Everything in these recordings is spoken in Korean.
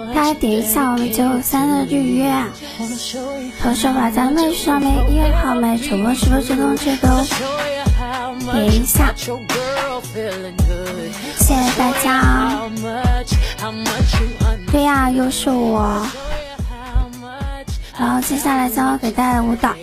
大家点一下我们953的预约啊，同时把咱们上面1号麦主播直播自动这个点一下，谢谢大家。对呀，又是我。然后接下来将要给大家的舞蹈。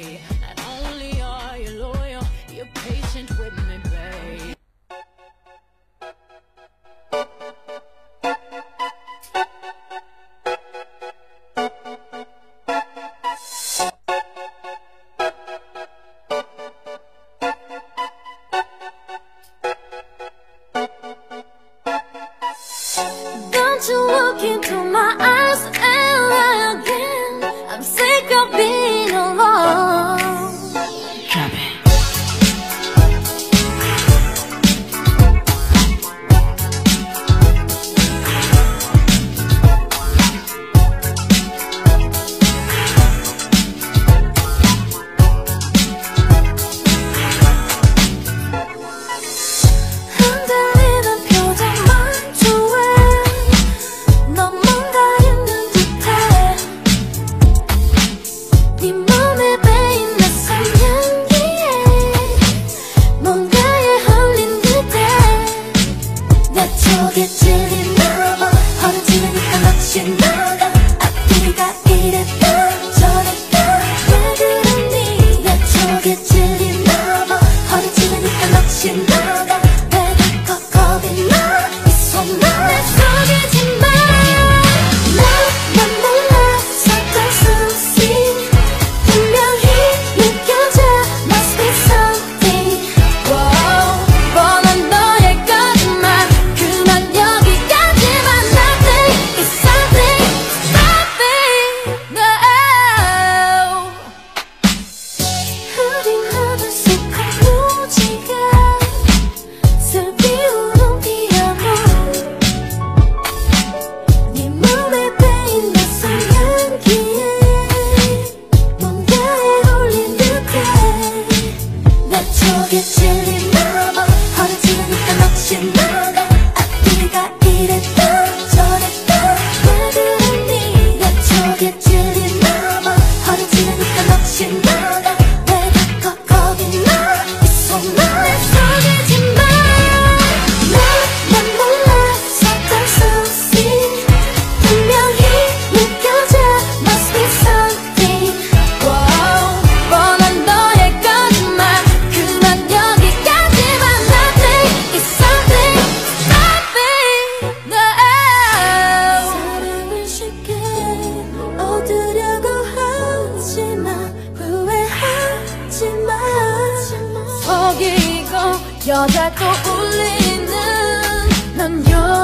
여자도 울리는 난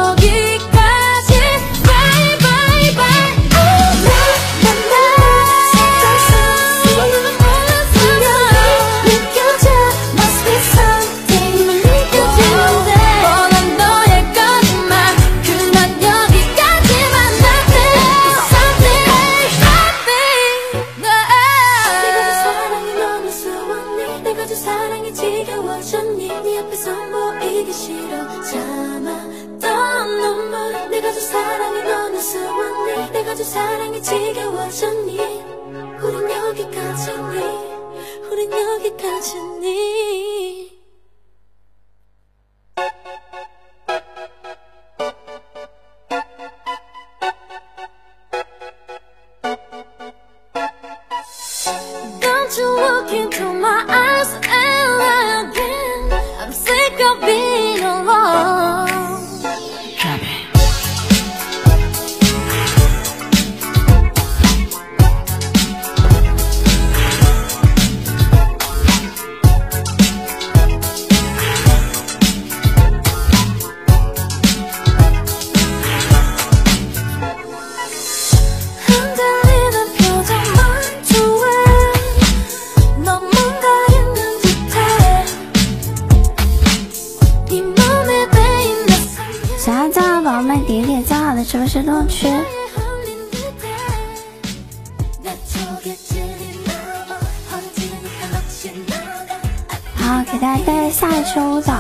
여기까지 bye bye bye 느껴져 must be something 느껴지는데 뻔한 너의 거짓말 그만 여기까지만 나한테 something something 내가 준 사랑이 지겨워졌니 네 앞에서 보이기 싫어 참았던 눈물 내가 준 사랑이 너는 수웠니 내가 준 사랑이 지겨워졌니 우린 여기까지니 우린 여기까지니 Don't you look into my eyes and again I'm sick of being alone 点点赞好的直播互动区。好，给大家带来下一首舞蹈。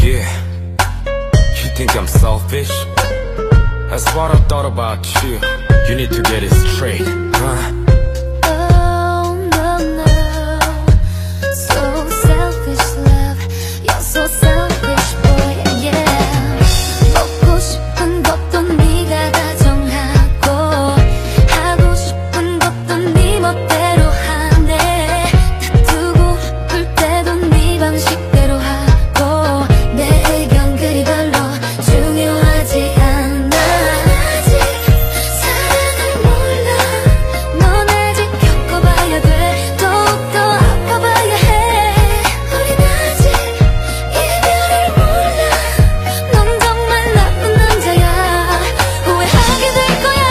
Yeah, you think I'm selfish? That's what I thought about you. You need to get it straight, huh? Oh no no, so selfish love, you're so selfish boy, yeah. 먹고 싶은 것도 네가 다 정하고 하고 싶은 것도 네 멋대로 하네. 다투고 싶을 때도 네 방식대로 하고 내 의견 그리 별로 중요하지 않아. 아직 사랑을 몰라. 넌 아직 겪어봐야 돼. 더욱더 아파봐야 해. 우린 아직 이별을 몰라. 넌 정말 나쁜 남자야. 후회하게 될 거야.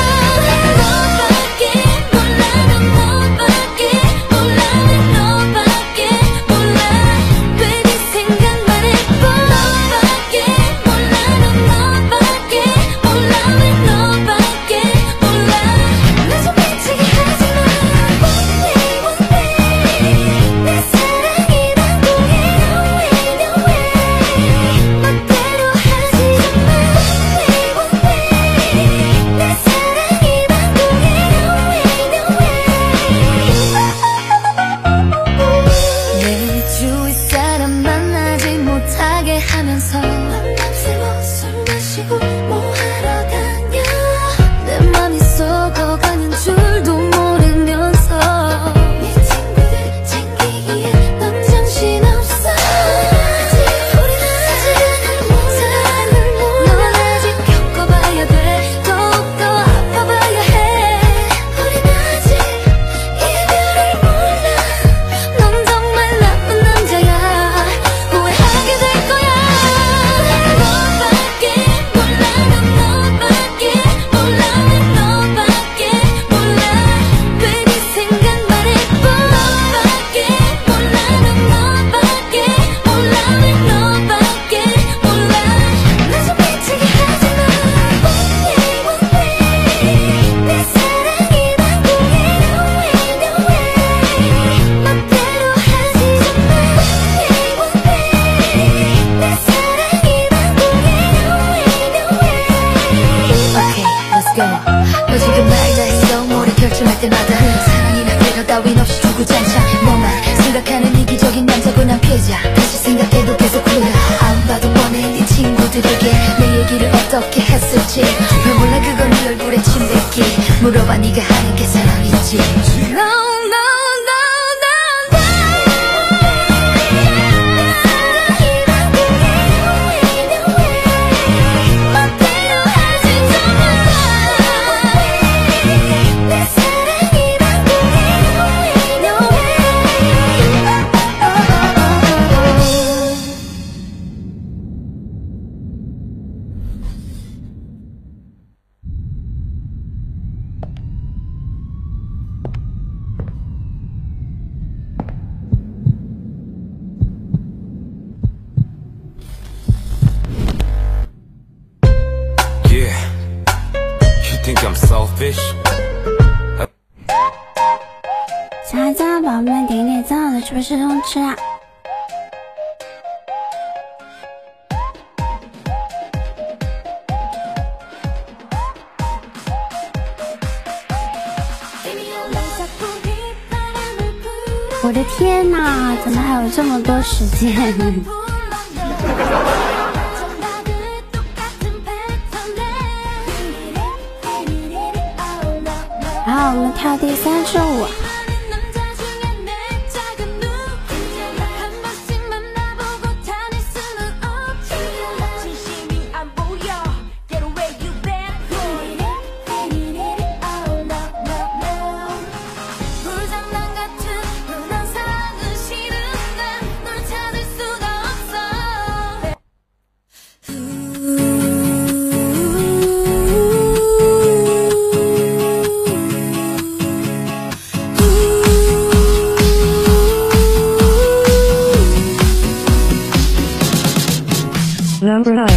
너밖에 몰라. 난 너밖에 몰라. 왜 너밖에 몰라. 왜 네 생각만 해봐. 너밖에 몰라. 난 너밖에 몰라. 왜 너밖에 몰라. 나 좀 미치게 하지 마. One day 내 사랑이란 공이 No way no way. 멋대로 하지 마. One day 내 사랑이란 공이 No way no way. 내 주위 사람 만나지 못하게 하면서 만남새고 술 마시고 뭐 하러 다녀. 내 맘이 썩어가는 줄도 모르면서 네 친구들 챙기기에 넌 정신없어. 우린 아직 사랑을 몰라. 넌 아직 겪어봐야 돼. 더욱더 아파봐야 해. 우린 아직 이별을 몰라. 넌 정말 나쁜 남자야. 후회하게 될 거야. 너밖에 몰라. 난 너밖에 몰라. 왜 너밖에 몰라. 왜 네 생각만 해봐. 너밖에 몰라. 난 너밖에 몰라. 왜 너밖에 몰라. 나 좀 미치게 하지 마. One day 내 사랑이란 공이 No way no way. 멋대로 하지 마. One day 내 사랑이란 공이 No way no way. Okay, let's go. 너 지금 말 다 했어. 뭐를 결정할 때마다 사랑이나 배려 따윈 없이 주구장창 너만 생각하는 이기적인 남자고 난 피해자. 다시 생각해도 계속 후회야. 안 봐도 뻔해. 네 친구들에게 내 얘기를 어떻게 했을지. 왜 몰라 그건 네 얼굴에 침 뱉기. 물어봐 네가 하는 게 사랑이지. No no no no no. 내 사랑이란 공이 No way no way. 멋대로 하지 좀 마. 내 사랑이란 공이 No way no way. Yeah, you think I'm selfish? 想要加的宝宝们点一点赞好的直播室通知啊！我的天哪，怎么还有这么多时间？然后我们跳第三支舞。 Number 9.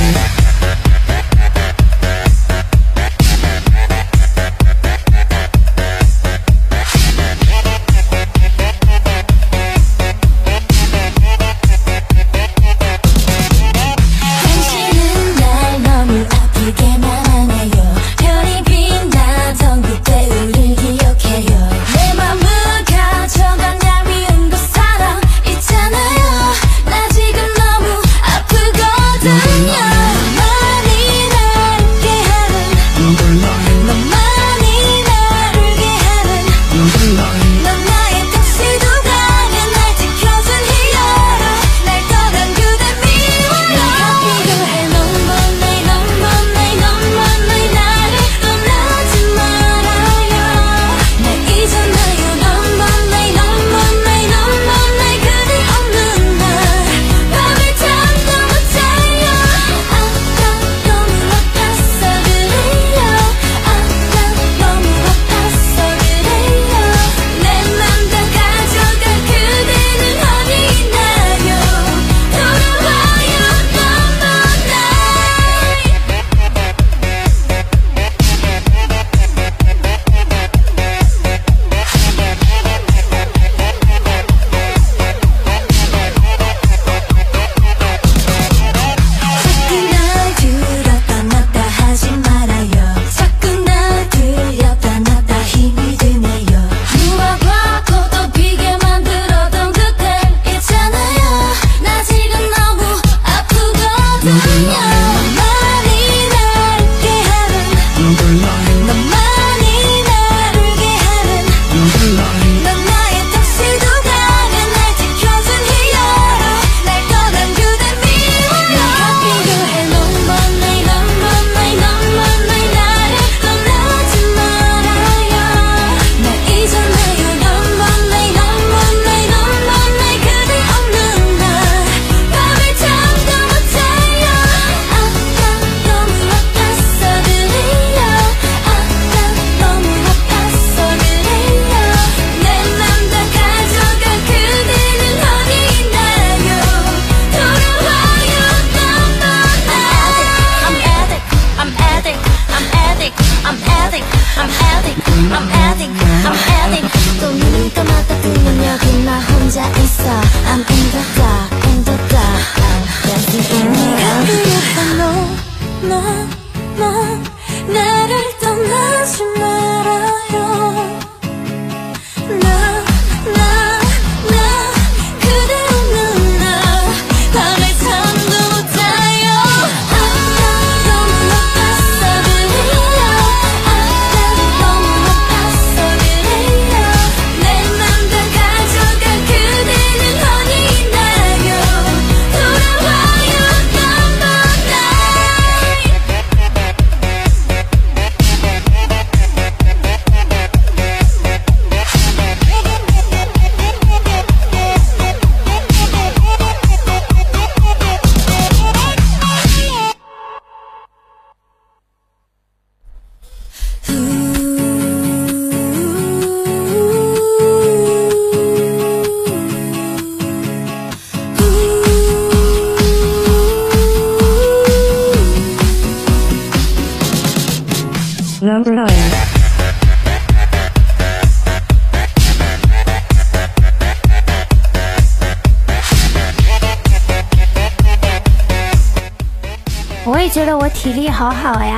也觉得我体力好好呀。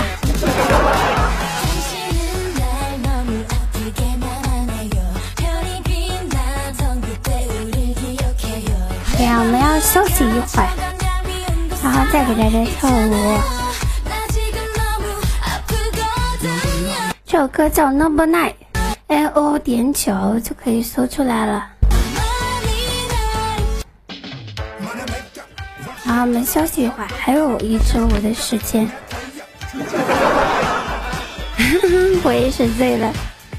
对呀，我们要休息一会儿，然后再给大家跳舞。这首歌叫 Number Nine NO.9就可以搜出来了。然后我们休息一会儿，还有1周5的时间。我也是醉了。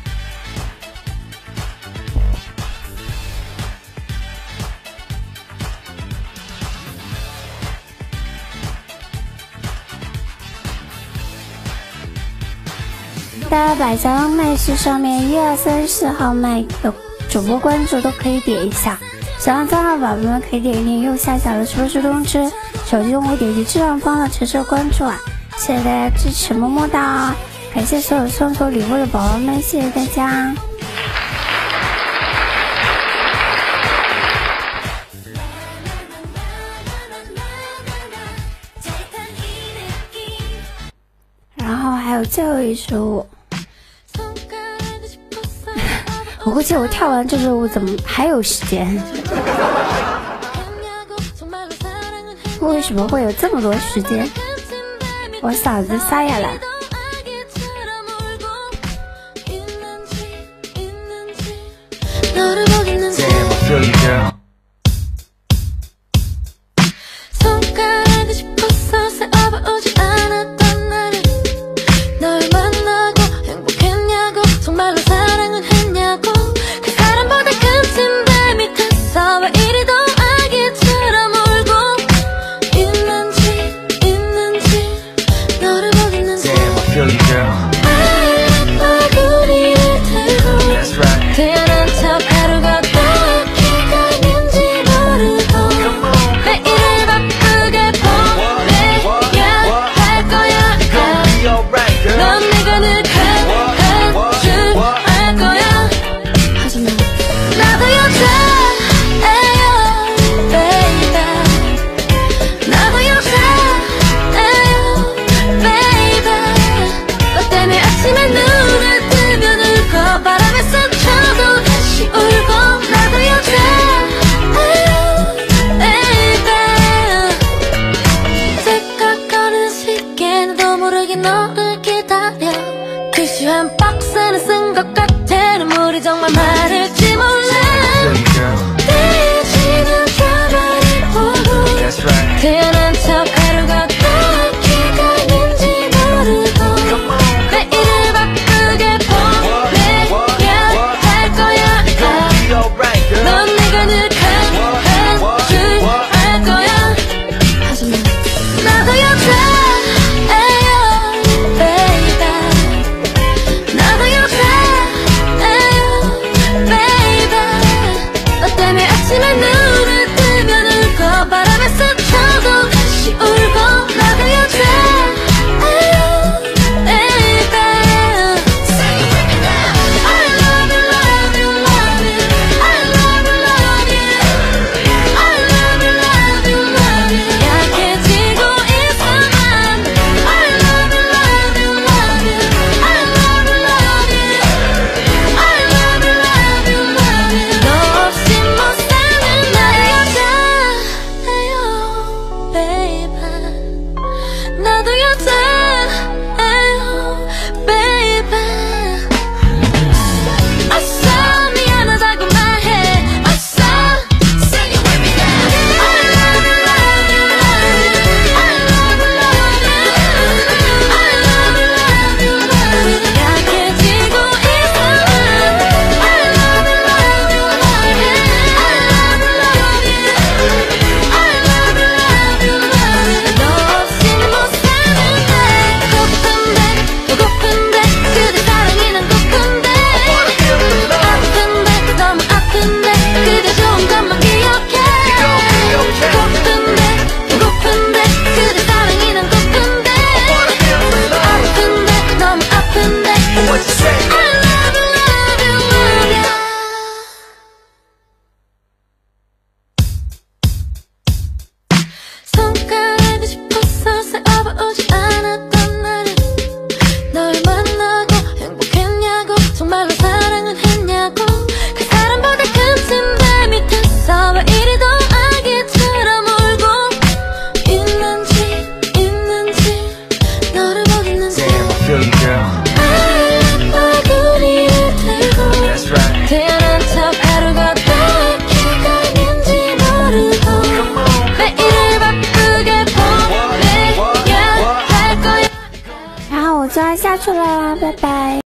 大家把咱们麦序上面1、2、3、4号麦的主播关注都可以点一下。想要账号宝宝们可以点一点右下角的直播时通知，手机用户点击最上方的橙色关注啊！谢谢大家支持，么么哒！感谢所有送出礼物的宝宝们，谢谢大家。然后还有最后一首舞。我估计我跳完这支舞怎么还有时间？为什么会有这么多时间？我嗓子沙哑了。 发出来啦，拜拜。